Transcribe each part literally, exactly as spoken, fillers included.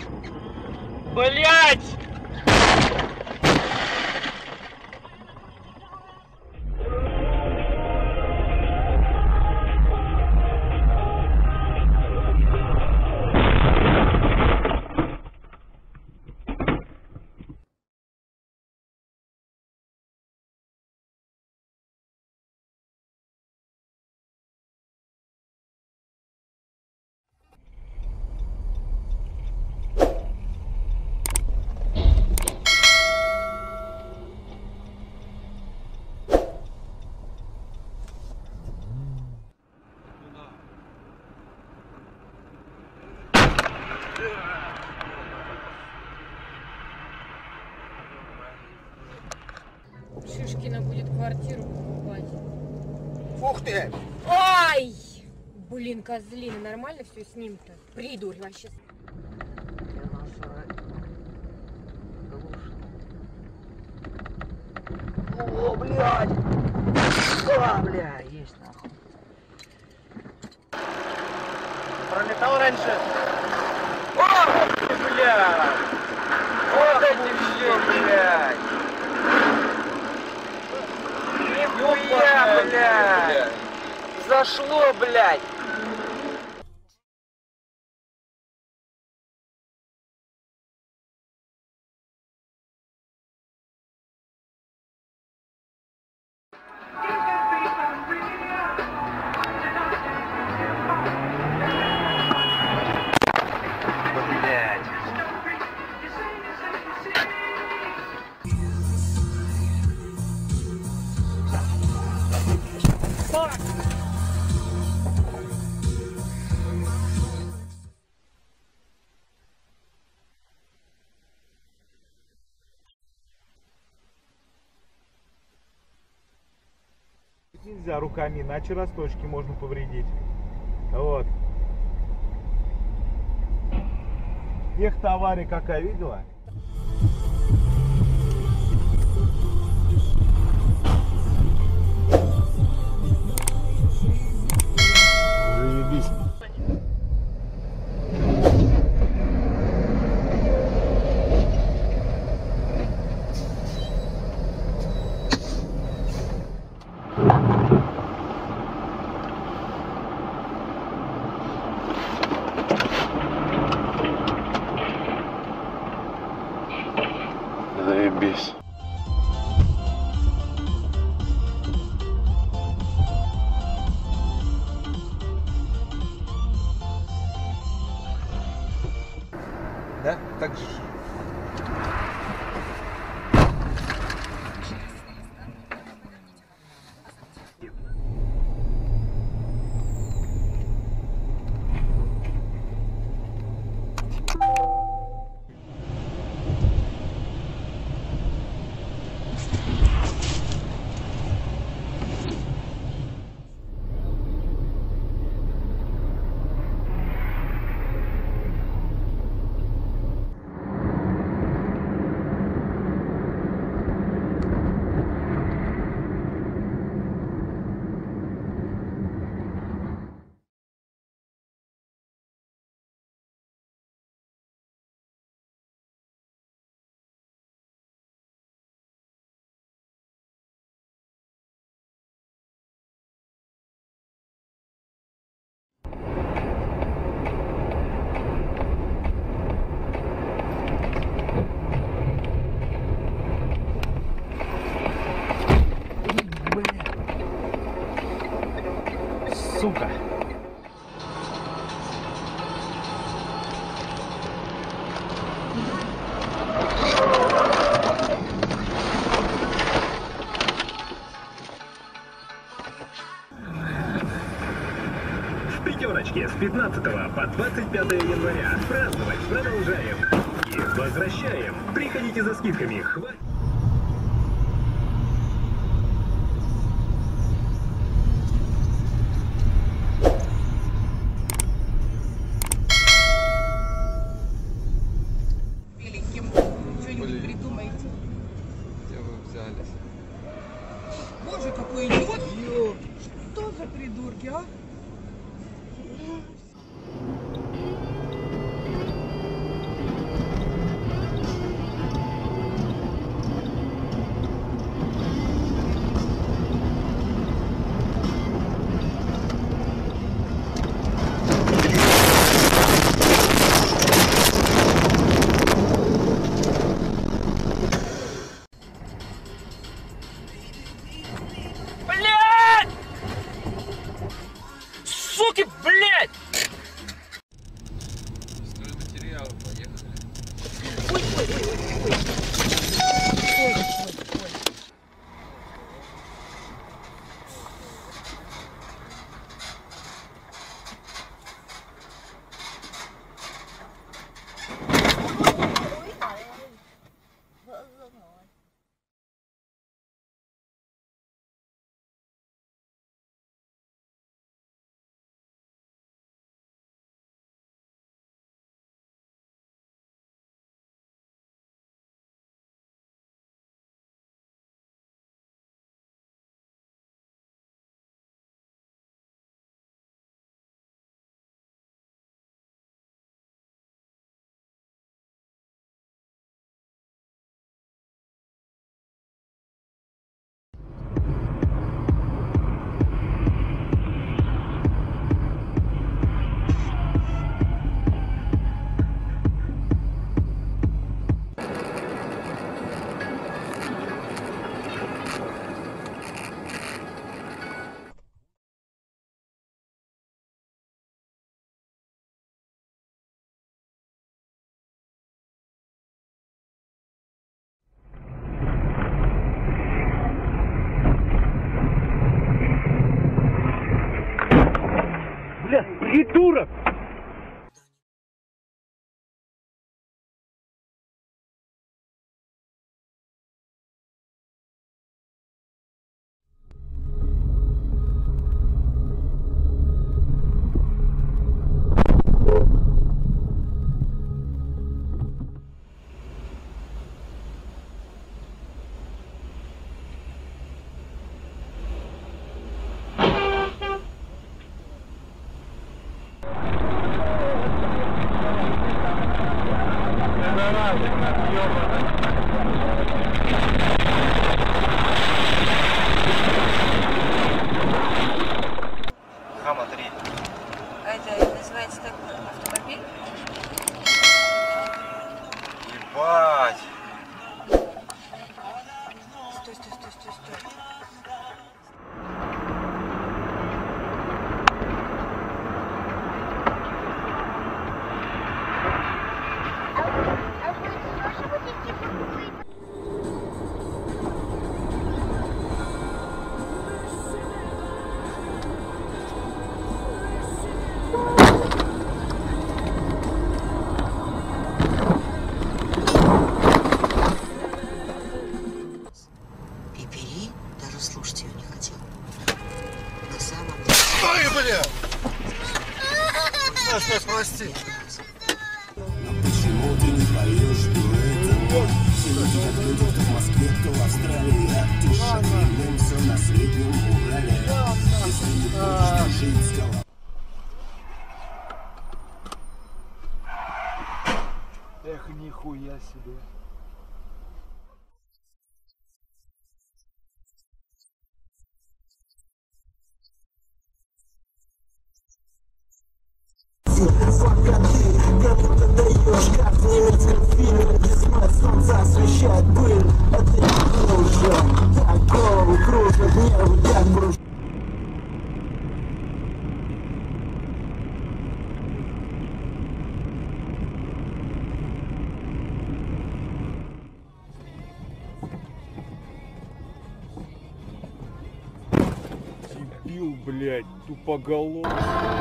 Блять! Шишкина будет квартиру покупать. Ух ты! Ай! Блин, козлина, нормально все с ним-то? Придурь вообще. О, блядь! А, бля, есть нахуй. Пролетал раньше. О, бля! Вот эти все, блядь! Нихуя, блядь! Зашло, блядь! Нельзя руками, иначе росточки можно повредить. Вот. Эх-то авария какая, видела? Заебись. Заебись. Да? Так же. Сука. В пятерочке с пятнадцатого по двадцать пятое января. Праздновать продолжаем. И возвращаем. Приходите за скидками. Хватит. Боже, какой идиот! Ё. Что за придурки, а? Блять! Стройматериалы, поехали. Ой, ой, ой, ой, ой. Ой, ой, ой. Придурок! Это называется так автомобиль? Ебать! Стой, стой, стой, стой, стой. Слушать ее не хотел. На самом деле... Ой, бля! Стой, стой, прости. Но почему ты не поешь дуэтом? Все люди как люди, кто в Москве, кто в Австралии. А ты шагнем все на среднем Урале. Если не хочешь жить с головой. Эх, нихуя себе. Пока ты кому-то даешь, как в немецком фильме, где смерть солнца освещает пыль. Это не кружит, так голову кружит, нервы как бруш. Дебил, блядь, тупоголовый.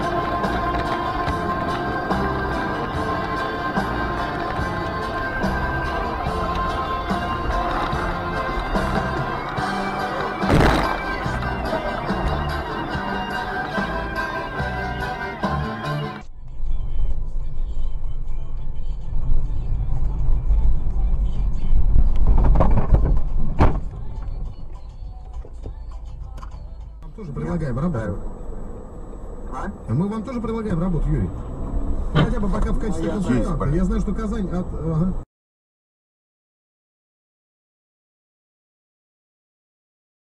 Тоже предлагаем работу. А? Мы вам тоже предлагаем работу, Юрий. Хотя бы пока в качестве консультанта. Я знаю, что Казань от... Ага.